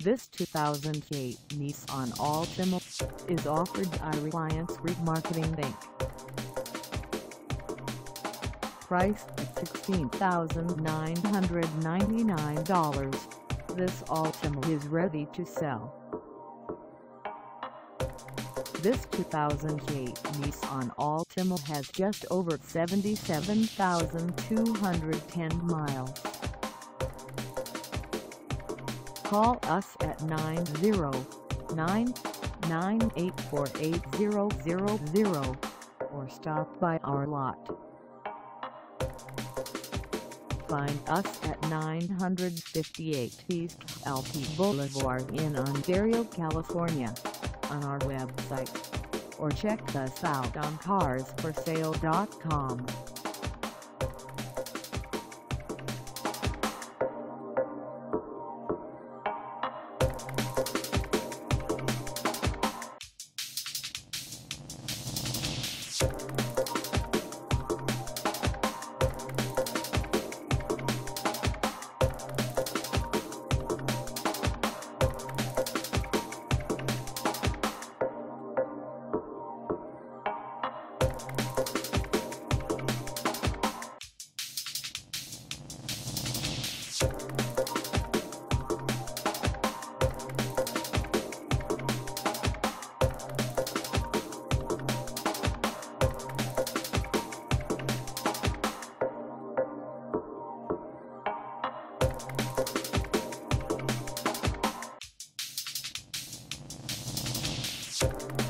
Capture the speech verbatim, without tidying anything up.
This two thousand eight Nissan Altima is offered by Reliance Remarketing Incorporated. Priced at sixteen thousand nine hundred ninety-nine dollars, this Altima is ready to sell. This two thousand eight Nissan Altima has just over seventy-seven thousand two hundred ten miles. Call us at nine zero nine, nine eight four, eight zero zero zero or stop by our lot. Find us at nine fifty-eight East Holt Blvd in Ontario, California, on our website, or check us out on cars for sale dot com. You